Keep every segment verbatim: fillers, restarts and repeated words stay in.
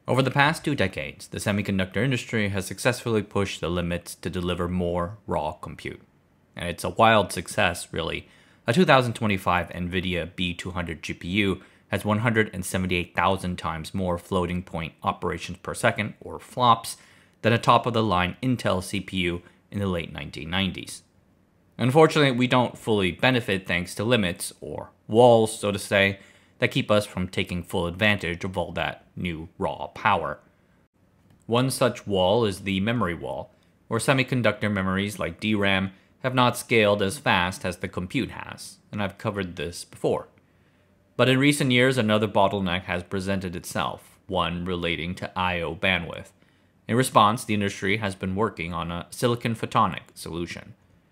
Over the past two decades, the semiconductor industry has successfully pushed the limits to deliver more raw compute. And it's a wild success, really. A two thousand twenty-five NVIDIA B two hundred G P U has one hundred seventy-eight thousand times more floating point operations per second, or flops, than a top-of-the-line Intel C P U in the late nineteen nineties. Unfortunately, we don't fully benefit thanks to limits, or walls, so to say, that keep us from taking full advantage of all that new raw power. One such wall is the memory wall, where semiconductor memories like D RAM have not scaled as fast as the compute has, and I've covered this before. But in recent years, another bottleneck has presented itself, one relating to I O bandwidth. In response, the industry has been working on a silicon photonic solution.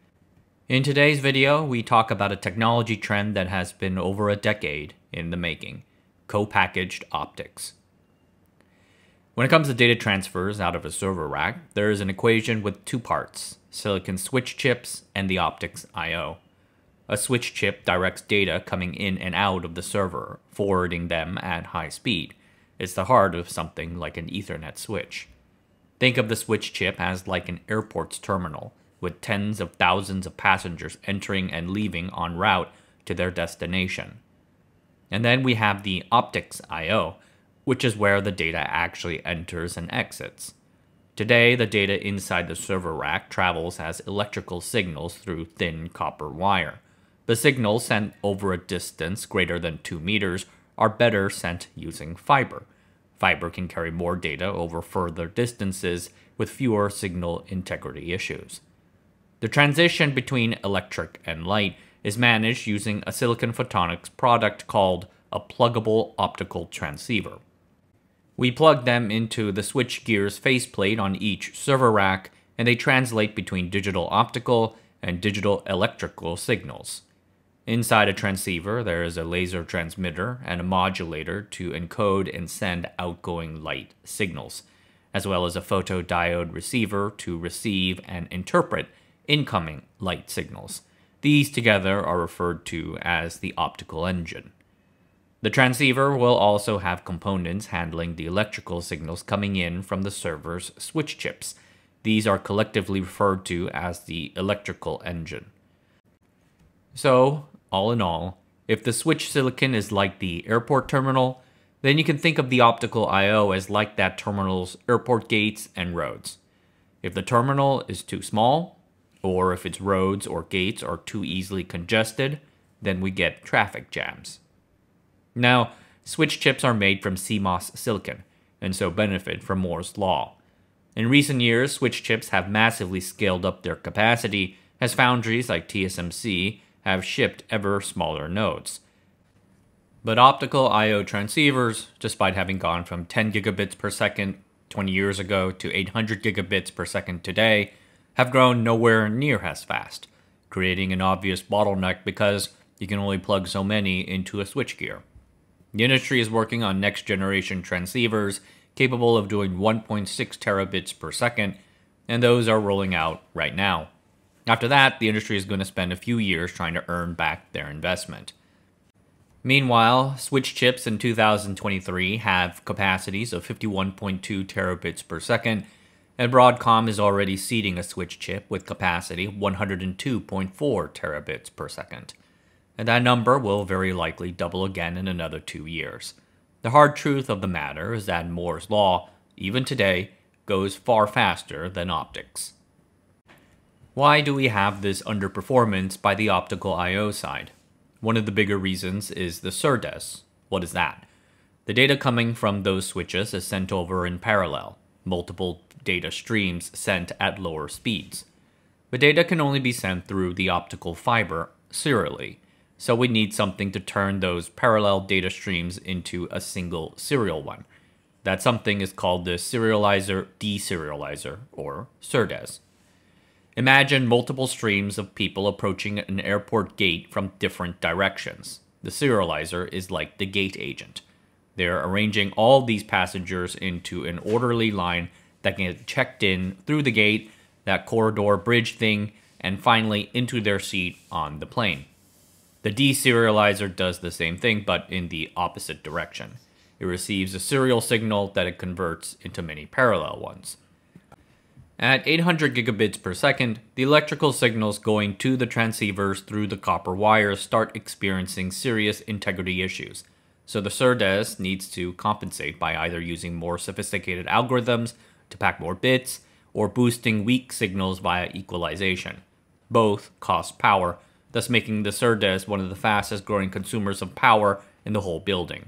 In today's video, we talk about a technology trend that has been over a decade in the making: co-packaged optics. When it comes to data transfers out of a server rack, there is an equation with two parts: silicon switch chips and the optics I O. A switch chip directs data coming in and out of the server, forwarding them at high speed. It's the heart of something like an Ethernet switch. Think of the switch chip as like an airport's terminal, with tens of thousands of passengers entering and leaving en route to their destination. And then we have the optics I O, which is where the data actually enters and exits. Today, the data inside the server rack travels as electrical signals through thin copper wire. The signals sent over a distance greater than two meters are better sent using fiber. Fiber can carry more data over further distances with fewer signal integrity issues. The transition between electric and light is managed using a silicon photonics product called a pluggable optical transceiver. We plug them into the switchgear's faceplate on each server rack, and they translate between digital optical and digital electrical signals. Inside a transceiver, there is a laser transmitter and a modulator to encode and send outgoing light signals, as well as a photodiode receiver to receive and interpret incoming light signals. These together are referred to as the optical engine. The transceiver will also have components handling the electrical signals coming in from the server's switch chips. These are collectively referred to as the electrical engine. So, all in all, if the switch silicon is like the airport terminal, then you can think of the optical I O as like that terminal's airport gates and roads. If the terminal is too small, or if its roads or gates are too easily congested, then we get traffic jams. Now, switch chips are made from C MOS silicon, and so benefit from Moore's law. In recent years, switch chips have massively scaled up their capacity as foundries like T S M C have shipped ever smaller nodes. But optical I O transceivers, despite having gone from ten gigabits per second twenty years ago to eight hundred gigabits per second today, have grown nowhere near as fast, creating an obvious bottleneck because you can only plug so many into a switchgear. The industry is working on next-generation transceivers capable of doing one point six terabits per second, and those are rolling out right now. After that, the industry is going to spend a few years trying to earn back their investment. Meanwhile, switch chips in two thousand twenty-three have capacities of fifty-one point two terabits per second, and Broadcom is already seeding a switch chip with capacity of one hundred two point four terabits per second. And that number will very likely double again in another two years. The hard truth of the matter is that Moore's law, even today, goes far faster than optics. Why do we have this underperformance by the optical I O side? One of the bigger reasons is the SerDes. What is that? The data coming from those switches is sent over in parallel, multiple data streams sent at lower speeds. But data can only be sent through the optical fiber serially, so we need something to turn those parallel data streams into a single serial one. That something is called the serializer deserializer, or SerDes. Imagine multiple streams of people approaching an airport gate from different directions. The serializer is like the gate agent. They're arranging all these passengers into an orderly line that can get checked in through the gate, that corridor bridge thing, and finally into their seat on the plane. The deserializer does the same thing, but in the opposite direction. it receives a serial signal that it converts into many parallel ones. At eight hundred gigabits per second, the electrical signals going to the transceivers through the copper wires start experiencing serious integrity issues, so the SerDes needs to compensate by either using more sophisticated algorithms to pack more bits, or boosting weak signals via equalization. Both cost power, thus making the SerDes one of the fastest growing consumers of power in the whole building.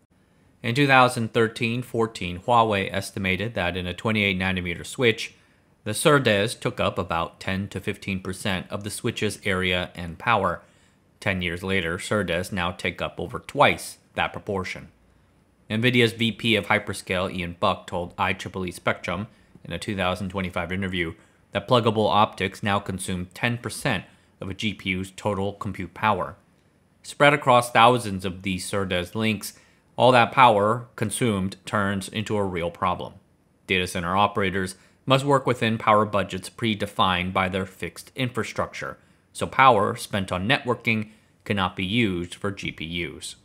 In two thousand thirteen fourteen, Huawei estimated that in a twenty-eight nanometer switch, the SerDes took up about ten to fifteen percent of the switch's area and power. Ten years later, SerDes now take up over twice that proportion. NVIDIA's V P of Hyperscale, Ian Buck, told I triple E Spectrum in a two thousand twenty-five interview that pluggable optics now consume ten percent of a G P U's total compute power. Spread across thousands of these SerDes links, all that power consumed turns into a real problem. Data center operators must work within power budgets predefined by their fixed infrastructure, so power spent on networking cannot be used for G P Us.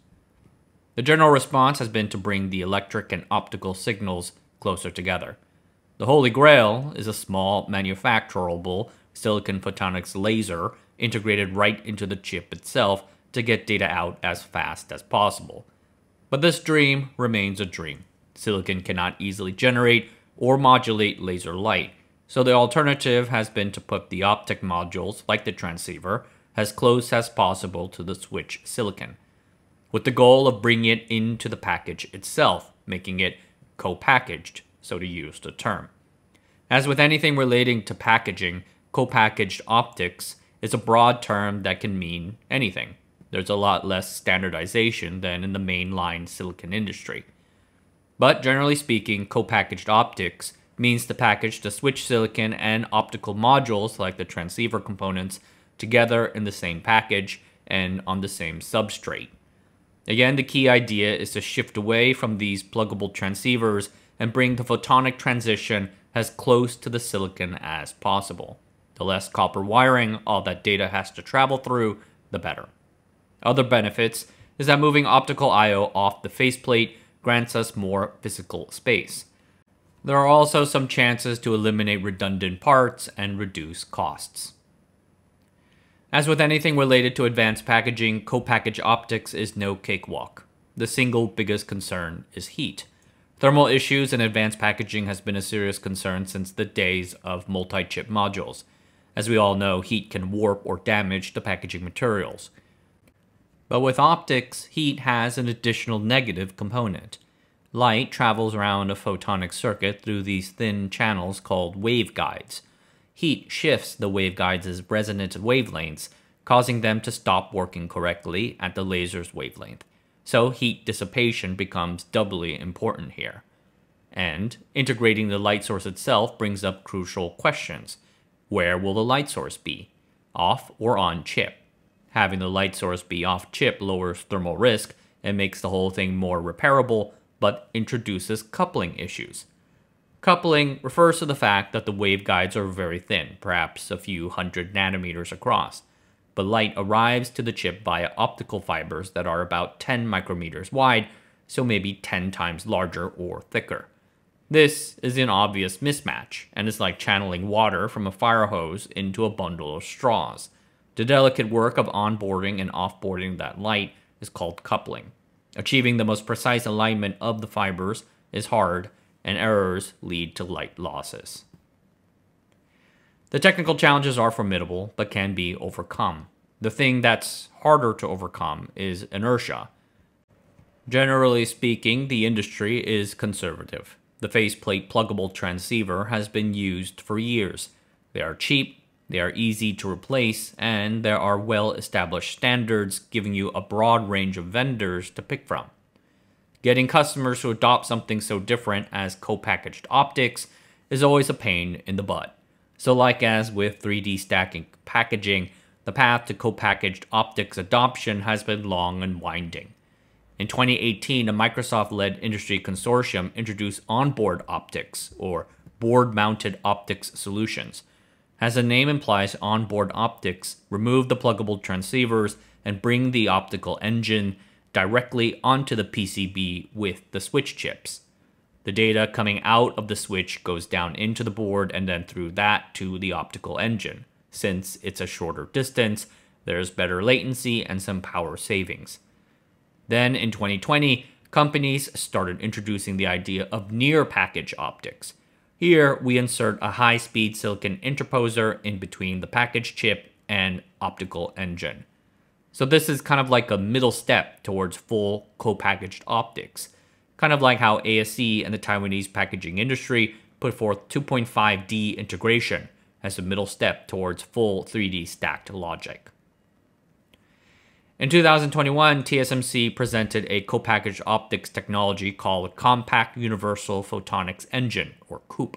The general response has been to bring the electric and optical signals closer together. The Holy Grail is a small, manufacturable silicon photonics laser integrated right into the chip itself to get data out as fast as possible. But this dream remains a dream. Silicon cannot easily generate or modulate laser light, so the alternative has been to put the optic modules, like the transceiver, as close as possible to the switch silicon, with the goal of bringing it into the package itself, making it co-packaged, so to use the term. As with anything relating to packaging, co-packaged optics is a broad term that can mean anything. There's a lot less standardization than in the mainline silicon industry. But generally speaking, co-packaged optics means to package the switch silicon and optical modules like the transceiver components together in the same package and on the same substrate. Again, the key idea is to shift away from these pluggable transceivers and bring the photonic transition as close to the silicon as possible. The less copper wiring all that data has to travel through, the better. Other benefits is that moving optical I O off the faceplate grants us more physical space. There are also some chances to eliminate redundant parts and reduce costs. As with anything related to advanced packaging, co-packaged optics is no cakewalk. The single biggest concern is heat. Thermal issues in advanced packaging has been a serious concern since the days of multi-chip modules. As we all know, heat can warp or damage the packaging materials. But with optics, heat has an additional negative component. Light travels around a photonic circuit through these thin channels called waveguides. Heat shifts the waveguides' resonant wavelengths, causing them to stop working correctly at the laser's wavelength. So heat dissipation becomes doubly important here. And integrating the light source itself brings up crucial questions. Where will the light source be? Off or on chip? Having the light source be off chip lowers thermal risk and makes the whole thing more repairable, but introduces coupling issues. Coupling refers to the fact that the waveguides are very thin, perhaps a few hundred nanometers across, but light arrives to the chip via optical fibers that are about ten micrometers wide, so maybe ten times larger or thicker. This is an obvious mismatch, and is like channeling water from a fire hose into a bundle of straws. The delicate work of onboarding and offboarding that light is called coupling. Achieving the most precise alignment of the fibers is hard, and errors lead to light losses. The technical challenges are formidable, but can be overcome. The thing that's harder to overcome is inertia. Generally speaking, the industry is conservative. The faceplate pluggable transceiver has been used for years. They are cheap, they are easy to replace, and there are well-established standards giving you a broad range of vendors to pick from. Getting customers to adopt something so different as co-packaged optics is always a pain in the butt. So like as with three D stacking packaging, the path to co-packaged optics adoption has been long and winding. In twenty eighteen, a Microsoft-led industry consortium introduced onboard optics, or board-mounted optics solutions. As the name implies, onboard optics remove the pluggable transceivers and bring the optical engine, directly onto the P C B with the switch chips. The data coming out of the switch goes down into the board and then through that to the optical engine. Since it's a shorter distance, there's better latency and some power savings. Then in twenty twenty, companies started introducing the idea of near-package optics. Here, we insert a high-speed silicon interposer in between the package chip and optical engine. So this is kind of like a middle step towards full co-packaged optics. Kind of like how A S E and the Taiwanese packaging industry put forth two point five D integration as a middle step towards full three D stacked logic. In two thousand twenty-one, T S M C presented a co-packaged optics technology called Compact Universal Photonics Engine, or COUP.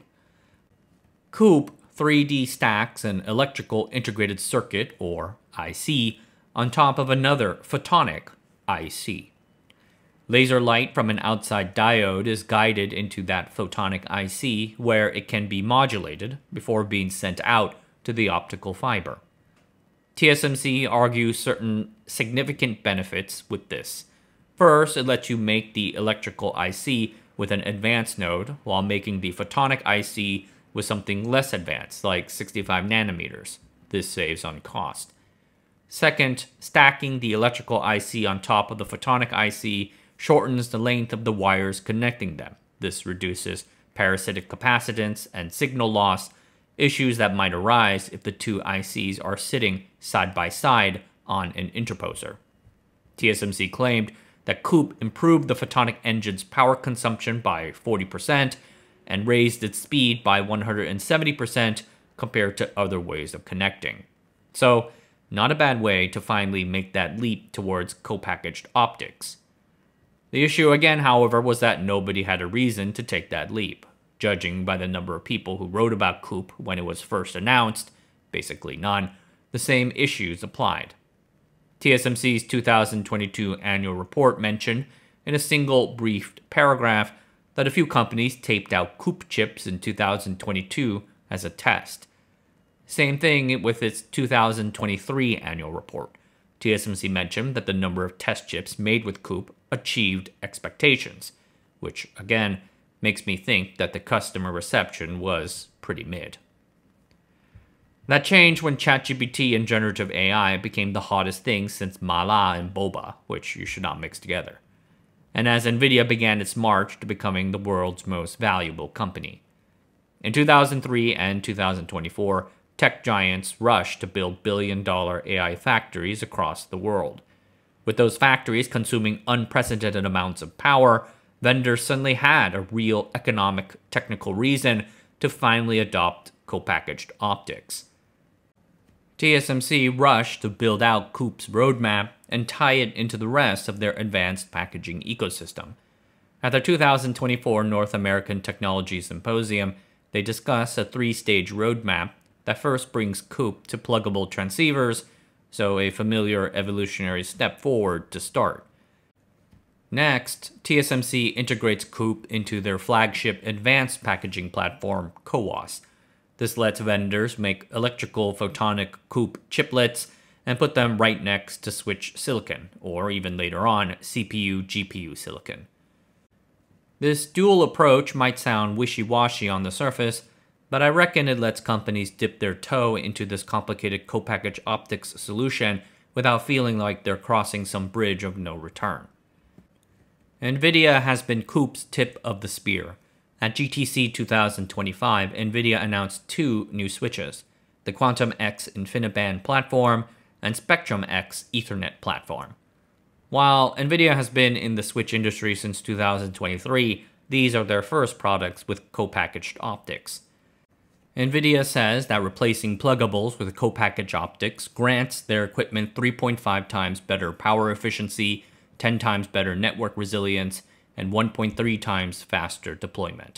COUP three D stacks an electrical integrated circuit, or I C, on top of another photonic I C. Laser light from an outside diode is guided into that photonic I C where it can be modulated before being sent out to the optical fiber. T S M C argues certain significant benefits with this. First, it lets you make the electrical I C with an advanced node while making the photonic I C with something less advanced, like sixty-five nanometers. This saves on cost. Second, stacking the electrical I C on top of the photonic I C shortens the length of the wires connecting them. This reduces parasitic capacitance and signal loss, issues that might arise if the two I Cs are sitting side by side on an interposer. T S M C claimed that COUP improved the photonic engine's power consumption by forty percent and raised its speed by one hundred seventy percent compared to other ways of connecting. So, not a bad way to finally make that leap towards co-packaged optics. The issue again, however, was that nobody had a reason to take that leap. Judging by the number of people who wrote about COUP when it was first announced, basically none, the same issues applied. T S M C's two thousand twenty-two annual report mentioned, in a single brief paragraph, that a few companies taped out COUP chips in two thousand twenty-two as a test. Same thing with its two thousand twenty-three annual report. T S M C mentioned that the number of test chips made with COUP achieved expectations, which, again, makes me think that the customer reception was pretty mid. That changed when ChatGPT and generative A I became the hottest thing since Mala and Boba, which you should not mix together. And as Nvidia began its march to becoming the world's most valuable company. In two thousand three and two thousand twenty-four, tech giants rushed to build billion-dollar A I factories across the world. With those factories consuming unprecedented amounts of power, vendors suddenly had a real economic, technical reason to finally adopt co-packaged optics. T S M C rushed to build out COUP's roadmap and tie it into the rest of their advanced packaging ecosystem. At their two thousand twenty-four North American Technology Symposium, they discussed a three-stage roadmap that first brings COUP to pluggable transceivers, so a familiar evolutionary step forward to start. Next, T S M C integrates COUP into their flagship advanced packaging platform, CoWoS. This lets vendors make electrical photonic COUP chiplets and put them right next to switch silicon, or even later on, C P U G P U silicon. This dual approach might sound wishy-washy on the surface, but I reckon it lets companies dip their toe into this complicated co-packaged optics solution without feeling like they're crossing some bridge of no return. Nvidia has been COUP's tip of the spear. At G T C two thousand twenty-five, Nvidia announced two new switches, the Quantum X InfiniBand platform and Spectrum X Ethernet platform. While Nvidia has been in the switch industry since two thousand twenty-three, these are their first products with co-packaged optics. Nvidia says that replacing pluggables with co-packaged optics grants their equipment three point five times better power efficiency, ten times better network resilience, and one point three times faster deployment.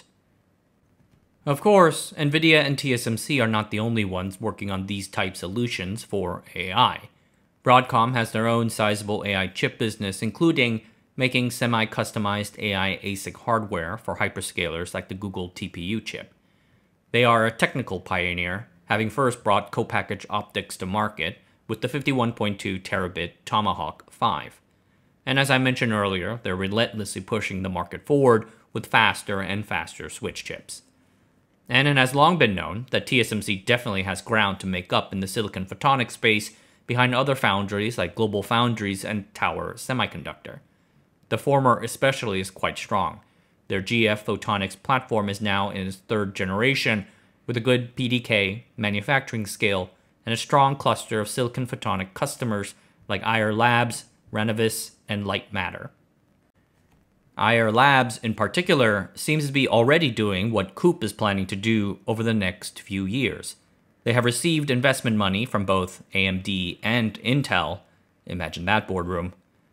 Of course, Nvidia and T S M C are not the only ones working on these type solutions for A I. Broadcom has their own sizable A I chip business, including making semi-customized A I A S I C hardware for hyperscalers like the Google T P U chip. They are a technical pioneer, having first brought co-packaged optics to market with the fifty-one point two terabit Tomahawk five. And as I mentioned earlier, they're relentlessly pushing the market forward with faster and faster switch chips. And it has long been known that T S M C definitely has ground to make up in the silicon photonics space behind other foundries like Global Foundries and Tower Semiconductor. The former especially is quite strong. Their G F Photonics platform is now in its third generation with a good P D K, manufacturing scale, and a strong cluster of silicon photonic customers like Ayar Labs, Renovus, and Lightmatter. Ayar Labs, in particular, seems to be already doing what COUPE is planning to do over the next few years. They have received investment money from both A M D and Intel, imagine that boardroom,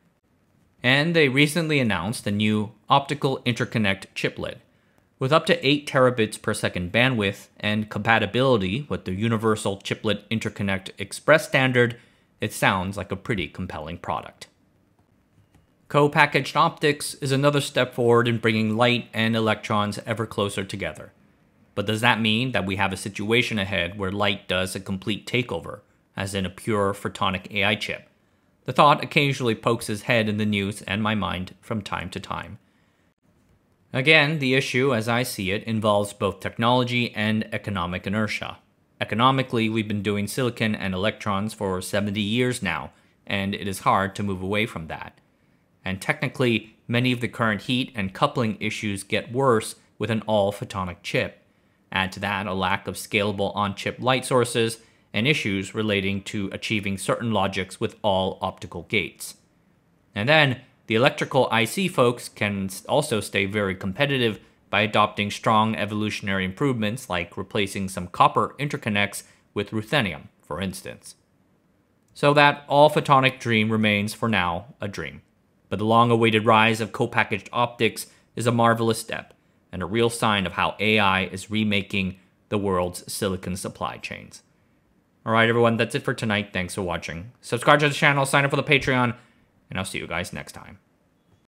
and they recently announced a new optical interconnect chiplet. With up to eight terabits per second bandwidth and compatibility with the Universal Chiplet Interconnect Express standard, it sounds like a pretty compelling product. Co-packaged optics is another step forward in bringing light and electrons ever closer together. But does that mean that we have a situation ahead where light does a complete takeover, as in a pure photonic A I chip? The thought occasionally pokes its head in the news and my mind from time to time. Again, the issue, as I see it, involves both technology and economic inertia. Economically, we've been doing silicon and electrons for seventy years now, and it is hard to move away from that. And technically, many of the current heat and coupling issues get worse with an all-photonic chip. Add to that a lack of scalable on-chip light sources and issues relating to achieving certain logics with all optical gates. And then, the electrical I C folks can also stay very competitive by adopting strong evolutionary improvements like replacing some copper interconnects with ruthenium, for instance. So that all-photonic dream remains, for now, a dream. But the long-awaited rise of co-packaged optics is a marvelous step, and a real sign of how A I is remaking the world's silicon supply chains. Alright everyone, that's it for tonight. Thanks for watching. Subscribe to the channel, sign up for the Patreon, and I'll see you guys next time.